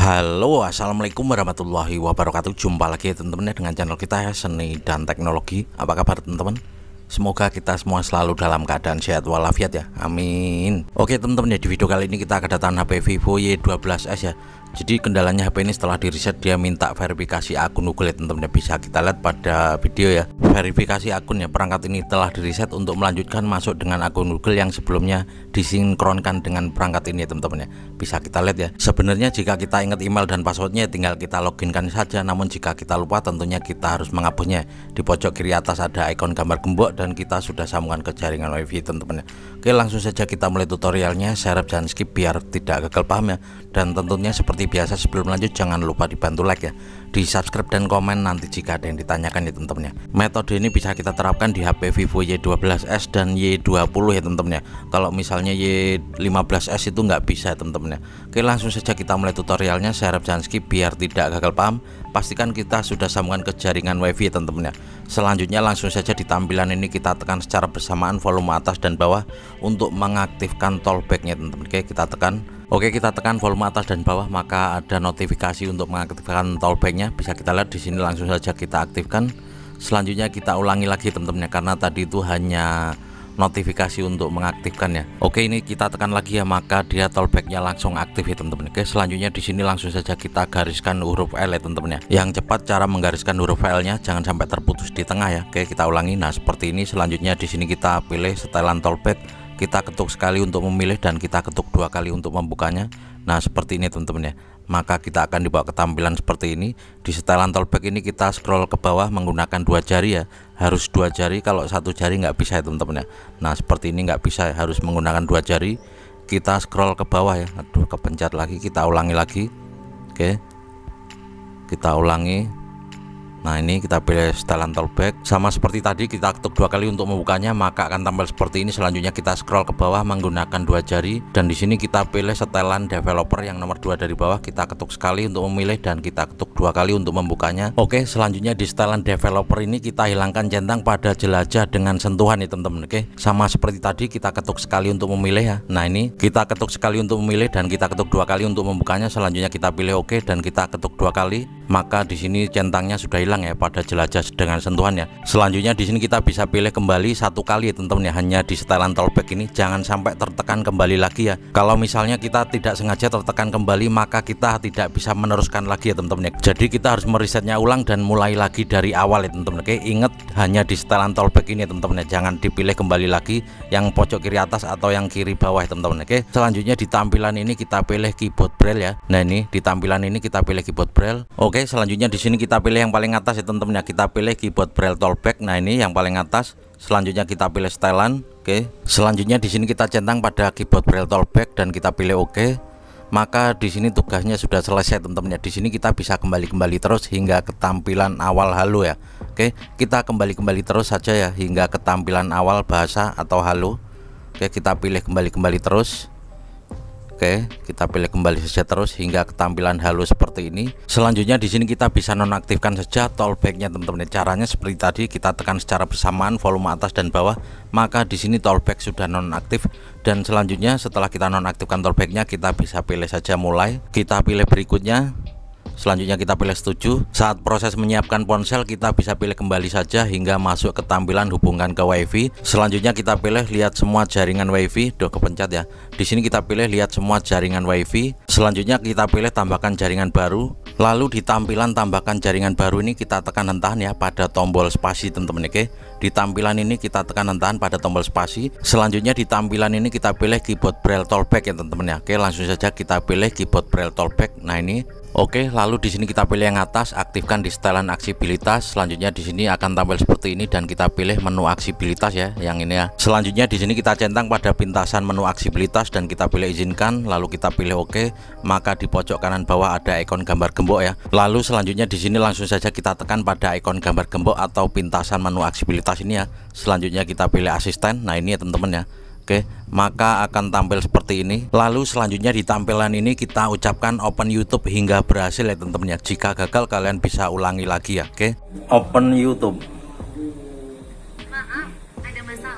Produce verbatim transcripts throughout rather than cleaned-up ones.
Halo, assalamualaikum warahmatullahi wabarakatuh. Jumpa lagi ya teman-teman ya dengan channel kita ya, Seni dan Teknologi. Apa kabar teman-teman? Semoga kita semua selalu dalam keadaan sehat walafiat ya, amin. Oke teman-teman ya, di video kali ini kita kedatangan H P Vivo Y dua belas S ya. Jadi kendalanya H P ini setelah di reset dia minta verifikasi akun Google ya teman-teman ya. Bisa kita lihat pada video ya, verifikasi akun ya. Perangkat ini telah di reset untuk melanjutkan masuk dengan akun Google yang sebelumnya disinkronkan dengan perangkat ini ya teman-teman ya. Bisa kita lihat ya. Sebenarnya jika kita ingat email dan passwordnya tinggal kita loginkan saja, namun jika kita lupa tentunya kita harus menghapusnya. Di pojok kiri atas ada ikon gambar gembok dan kita sudah sambungkan ke jaringan WiFi teman-teman ya. Oke, langsung saja kita mulai tutorialnya. Saya harap jangan skip biar tidak gagal paham ya. Dan tentunya seperti biasa sebelum lanjut jangan lupa dibantu like ya, di subscribe dan komen nanti jika ada yang ditanyakan ya teman-teman ya. Metode ini bisa kita terapkan di H P Vivo Y dua belas S dan Y dua puluh ya teman-teman ya. Kalau misalnya Y lima belas S itu nggak bisa ya teman-teman ya. Oke, langsung saja kita mulai tutorialnya. Saya harap jangan skip biar tidak gagal paham. Pastikan kita sudah sambungkan ke jaringan WiFi ya teman-teman ya. Selanjutnya langsung saja di tampilan ini kita tekan secara bersamaan volume atas dan bawah untuk mengaktifkan tollbacknya teman-teman. Oke, kita tekan. Oke, kita tekan volume atas dan bawah, maka ada notifikasi untuk mengaktifkan tollbacknya. Bisa kita lihat di sini, langsung saja kita aktifkan. Selanjutnya kita ulangi lagi teman-teman ya, karena tadi itu hanya notifikasi untuk mengaktifkan ya. Oke, ini kita tekan lagi ya, maka dia tollbacknya langsung aktif ya teman-teman. Oke, selanjutnya di sini langsung saja kita gariskan huruf L ya teman-teman ya. Yang cepat cara menggariskan huruf L-nya, jangan sampai terputus di tengah ya. Oke, kita ulangi. Nah, seperti ini. Selanjutnya di sini kita pilih setelan tollback. Kita ketuk sekali untuk memilih dan kita ketuk dua kali untuk membukanya. Nah, seperti ini teman-teman ya. Maka kita akan dibawa ke tampilan seperti ini. Di setelan tollback ini kita scroll ke bawah menggunakan dua jari ya. Harus dua jari, kalau satu jari nggak bisa ya teman-teman ya. Nah, seperti ini nggak bisa ya, harus menggunakan dua jari. Kita scroll ke bawah ya. Aduh, kepencet lagi. Kita ulangi lagi. Oke, kita ulangi. Nah, ini kita pilih setelan tollback. Sama seperti tadi, kita ketuk dua kali untuk membukanya, maka akan tampil seperti ini. Selanjutnya kita scroll ke bawah menggunakan dua jari dan di sini kita pilih setelan developer yang nomor dua dari bawah. Kita ketuk sekali untuk memilih dan kita ketuk dua kali untuk membukanya. Oke, selanjutnya di setelan developer ini kita hilangkan centang pada jelajah dengan sentuhan ya teman-teman. Oke, sama seperti tadi kita ketuk sekali untuk memilih ya. Nah, ini kita ketuk sekali untuk memilih dan kita ketuk dua kali untuk membukanya. Selanjutnya kita pilih oke dan kita ketuk dua kali, maka di sini centangnya sudah hilang ya pada jelajah dengan sentuhan ya. Selanjutnya di sini kita bisa pilih kembali satu kali ya teman-teman ya, hanya di setelan tollback ini jangan sampai tertekan kembali lagi ya. Kalau misalnya kita tidak sengaja tertekan kembali, maka kita tidak bisa meneruskan lagi ya teman-teman ya. Jadi kita harus meresetnya ulang dan mulai lagi dari awal ya teman-teman. Oke, ingat hanya di setelan tollback ini ya teman-teman ya. Jangan dipilih kembali lagi yang pojok kiri atas atau yang kiri bawah ya teman-teman. Oke, selanjutnya di tampilan ini kita pilih keyboard braille ya. Nah, ini di tampilan ini kita pilih keyboard braille. Oke, selanjutnya di sini kita pilih yang paling atas ya teman-teman ya. Kita pilih keyboard braille tollback. Nah, ini yang paling atas. Selanjutnya kita pilih setelan. Oke, selanjutnya di sini kita centang pada keyboard braille tollback dan kita pilih oke. Maka di sini tugasnya sudah selesai teman-teman ya. Di sini kita bisa kembali-kembali terus hingga ke tampilan awal halo ya. Oke, kita kembali-kembali terus saja ya hingga ke tampilan awal bahasa atau halo. Oke, kita pilih kembali-kembali terus. Oke, kita pilih kembali saja terus hingga ketampilan halo seperti ini. Selanjutnya di sini kita bisa nonaktifkan saja tollbacknya teman-teman. Caranya seperti tadi, kita tekan secara bersamaan volume atas dan bawah, maka di sini tollback sudah nonaktif. Dan selanjutnya setelah kita nonaktifkan tollbacknya, kita bisa pilih saja mulai. Kita pilih berikutnya. Selanjutnya kita pilih setuju. Saat proses menyiapkan ponsel kita bisa pilih kembali saja hingga masuk ke tampilan hubungkan ke WiFi. Selanjutnya kita pilih lihat semua jaringan WiFi. Duh, kepencet ya. Di sini kita pilih lihat semua jaringan WiFi. Selanjutnya kita pilih tambahkan jaringan baru. Lalu di tampilan tambahkan jaringan baru ini kita tekan hentakan ya pada tombol spasi teman-teman. Oke, di tampilan ini kita tekan hentakan pada tombol spasi. Selanjutnya di tampilan ini kita pilih keyboard braille tollback ya teman-teman ya. Oke, langsung saja kita pilih keyboard braille tollback. Nah, ini oke, lalu di sini kita pilih yang atas, aktifkan di setelan aksibilitas. Selanjutnya di sini akan tampil seperti ini dan kita pilih menu aksibilitas ya, yang ini ya. Selanjutnya di sini kita centang pada pintasan menu aksibilitas dan kita pilih izinkan, lalu kita pilih oke. Maka di pojok kanan bawah ada ikon gambar gembok ya. Lalu selanjutnya di sini langsung saja kita tekan pada ikon gambar gembok atau pintasan menu aksibilitas ini ya. Selanjutnya kita pilih asisten. Nah, ini ya teman-teman ya. Oke, maka akan tampil seperti ini. Lalu selanjutnya di tampilan ini kita ucapkan open YouTube hingga berhasil ya teman-teman ya. Jika gagal kalian bisa ulangi lagi ya. Oke, open YouTube. Maaf, ada masalah.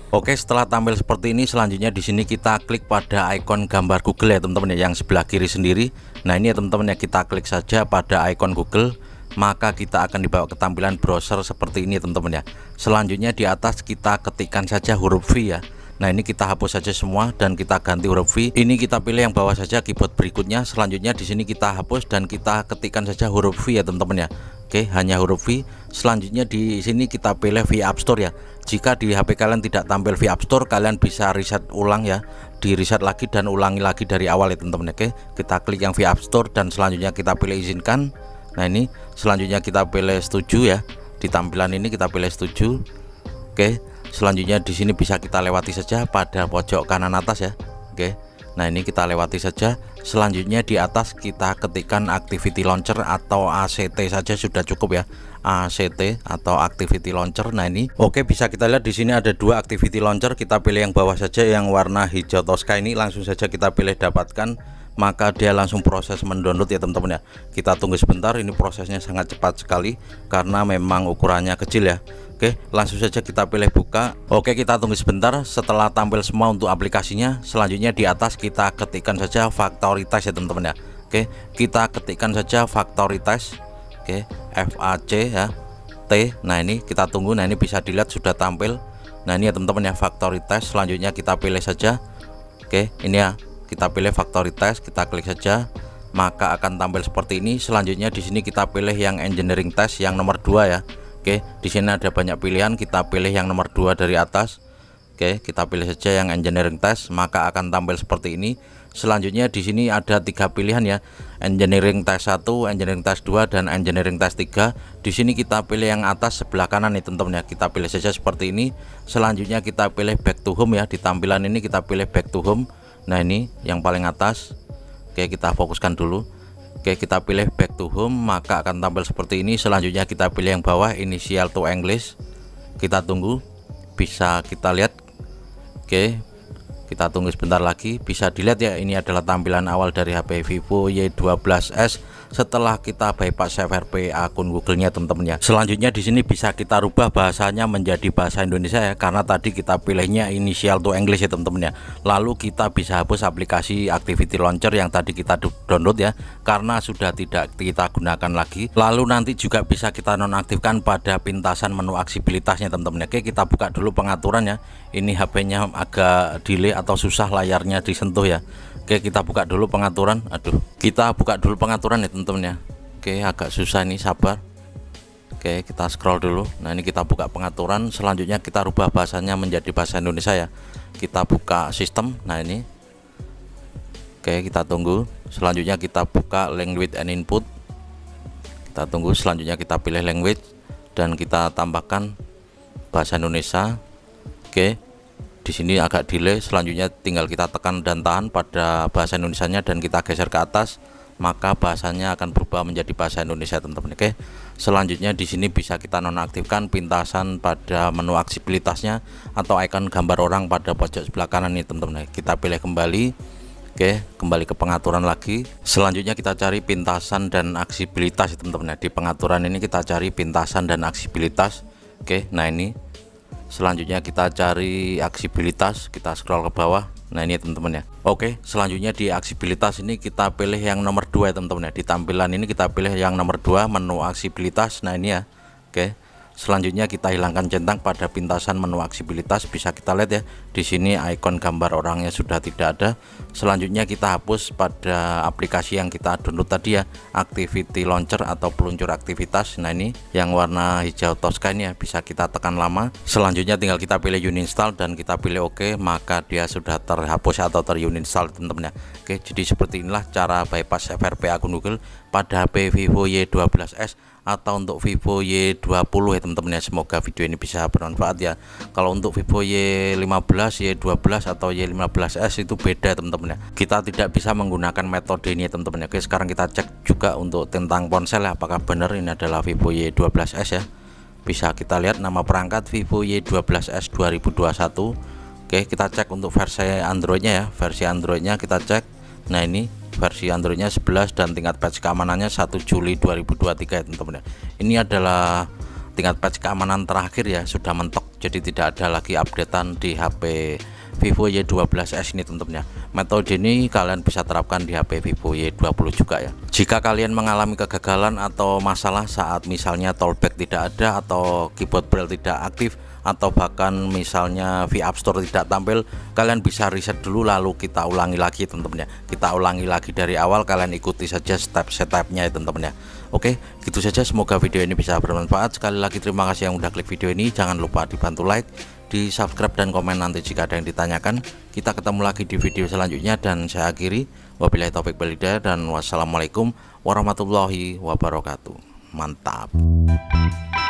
Oke, setelah tampil seperti ini, selanjutnya di sini kita klik pada ikon gambar Google ya teman-teman ya, yang sebelah kiri sendiri. Nah ini ya teman-teman ya, kita klik saja pada ikon Google, maka kita akan dibawa ke tampilan browser seperti ini teman-teman ya. Selanjutnya di atas kita ketikkan saja huruf V ya. Nah ini kita hapus saja semua dan kita ganti huruf V. Ini kita pilih yang bawah saja keyboard berikutnya. Selanjutnya di sini kita hapus dan kita ketikkan saja huruf V ya teman-teman ya. Oke, hanya huruf V. Selanjutnya di sini kita pilih V App Store ya. Jika di H P kalian tidak tampil V App Store, kalian bisa reset ulang ya, di reset lagi dan ulangi lagi dari awal ya teman-teman. Oke, kita klik yang V App Store dan selanjutnya kita pilih izinkan. Nah ini selanjutnya kita pilih setuju ya. Di tampilan ini kita pilih setuju. Oke, selanjutnya di sini bisa kita lewati saja pada pojok kanan atas ya. Oke, nah ini kita lewati saja. Selanjutnya di atas kita ketikkan Activity Launcher atau A C T saja sudah cukup ya. A C T atau Activity Launcher. Nah ini oke, bisa kita lihat di sini ada dua Activity Launcher. Kita pilih yang bawah saja yang warna hijau toska ini, langsung saja kita pilih dapatkan, maka dia langsung proses mendownload ya teman-teman ya. Kita tunggu sebentar, ini prosesnya sangat cepat sekali karena memang ukurannya kecil ya. Oke, langsung saja kita pilih buka. Oke, kita tunggu sebentar. Setelah tampil semua untuk aplikasinya, selanjutnya di atas kita ketikkan saja Factory Test ya teman-teman ya. Oke, kita ketikkan saja Factory Test. Oke, F A C ya T. Nah ini kita tunggu. Nah ini bisa dilihat sudah tampil. Nah ini ya teman-teman ya, Factory Test. Selanjutnya kita pilih saja. Oke, ini ya, kita pilih Factory Test, kita klik saja, maka akan tampil seperti ini. Selanjutnya di sini kita pilih yang Engineering Test yang nomor dua ya. Oke, di sini ada banyak pilihan, kita pilih yang nomor dua dari atas. Oke, kita pilih saja yang Engineering Test, maka akan tampil seperti ini. Selanjutnya di sini ada tiga pilihan ya, Engineering Test satu, Engineering Test dua, dan Engineering Test tiga. Di sini kita pilih yang atas sebelah kanan nih teman-teman ya. Kita pilih saja seperti ini. Selanjutnya kita pilih Back to Home ya. Di tampilan ini kita pilih Back to Home. Nah ini yang paling atas. Oke, kita fokuskan dulu. Oke, kita pilih Back to Home, maka akan tampil seperti ini. Selanjutnya kita pilih yang bawah, Initial to English. Kita tunggu, bisa kita lihat. Oke, kita tunggu sebentar lagi. Bisa dilihat ya, ini adalah tampilan awal dari H P Vivo Y dua belas S setelah kita bypass F R P akun Google-nya teman-teman ya. Selanjutnya di sini bisa kita rubah bahasanya menjadi bahasa Indonesia ya, karena tadi kita pilihnya Initial to English ya teman-teman ya. Lalu kita bisa hapus aplikasi Activity Launcher yang tadi kita download ya, karena sudah tidak kita gunakan lagi. Lalu nanti juga bisa kita nonaktifkan pada pintasan menu aksibilitasnya teman-teman ya. Oke, kita buka dulu pengaturannya. Ini H P-nya agak delay atau susah layarnya disentuh ya. Oke, kita buka dulu pengaturan. Aduh, kita buka dulu pengaturan ya teman-teman ya. Oke, agak susah ini, sabar. Oke, kita scroll dulu. Nah ini kita buka pengaturan. Selanjutnya kita rubah bahasanya menjadi bahasa Indonesia ya. Kita buka sistem. Nah ini, oke, kita tunggu. Selanjutnya kita buka language and input. Kita tunggu. Selanjutnya kita pilih language dan kita tambahkan bahasa Indonesia. Oke, di sini agak delay. Selanjutnya tinggal kita tekan dan tahan pada bahasa Indonesianya dan kita geser ke atas, maka bahasanya akan berubah menjadi bahasa Indonesia teman-teman. Oke, selanjutnya di sini bisa kita nonaktifkan pintasan pada menu aksibilitasnya atau ikon gambar orang pada pojok sebelah kanan nih teman-teman. Kita pilih kembali. Oke, kembali ke pengaturan lagi. Selanjutnya kita cari pintasan dan aksibilitas teman-teman. Di pengaturan ini kita cari pintasan dan aksibilitas. Oke, nah ini selanjutnya kita cari aksibilitas, kita scroll ke bawah. Nah ini teman-teman ya. Oke, selanjutnya di aksibilitas ini kita pilih yang nomor dua ya teman-teman ya. Di tampilan ini kita pilih yang nomor dua, menu aksibilitas. Nah ini ya. Oke, selanjutnya kita hilangkan centang pada pintasan menu aksibilitas. Bisa kita lihat ya, di sini ikon gambar orangnya sudah tidak ada. Selanjutnya kita hapus pada aplikasi yang kita download tadi ya, Activity Launcher atau peluncur aktivitas. Nah ini yang warna hijau toska ini ya, bisa kita tekan lama. Selanjutnya tinggal kita pilih uninstall dan kita pilih OK, maka dia sudah terhapus atau teruninstall teman-teman ya. Oke, jadi seperti inilah cara bypass F R P akun Google pada H P Vivo Y dua belas S atau untuk Vivo Y dua puluh ya teman-teman ya. Semoga video ini bisa bermanfaat ya. Kalau untuk Vivo Y lima belas, Y dua belas atau Y lima belas S itu beda teman-teman ya. Kita tidak bisa menggunakan metode ini ya teman-teman ya. Oke, sekarang kita cek juga untuk tentang ponsel ya, apakah benar ini adalah Vivo Y dua belas S ya. Bisa kita lihat nama perangkat Vivo Y dua belas S dua ribu dua puluh satu. Oke, kita cek untuk versi Androidnya ya. Versi Androidnya kita cek. Nah ini versi Androidnya sebelas dan tingkat patch keamanannya satu Juli dua ribu dua puluh tiga ya teman-teman ya. Ini adalah tingkat patch keamanan terakhir ya, sudah mentok jadi tidak ada lagi updatean di H P Vivo Y dua belas S ini teman-teman ya. Metode ini kalian bisa terapkan di H P Vivo Y dua puluh juga ya. Jika kalian mengalami kegagalan atau masalah saat misalnya tollback tidak ada atau keyboard braille tidak aktif atau bahkan misalnya V App Store tidak tampil, kalian bisa reset dulu lalu kita ulangi lagi teman-teman ya. Kita ulangi lagi dari awal, kalian ikuti saja step-stepnya ya teman-teman ya. Oke, gitu saja, semoga video ini bisa bermanfaat. Sekali lagi terima kasih yang udah klik video ini, jangan lupa dibantu like, di subscribe dan komen nanti jika ada yang ditanyakan. Kita ketemu lagi di video selanjutnya dan saya akhiri, wabillahi taufik wal hidayah dan wassalamualaikum warahmatullahi wabarakatuh. Mantap.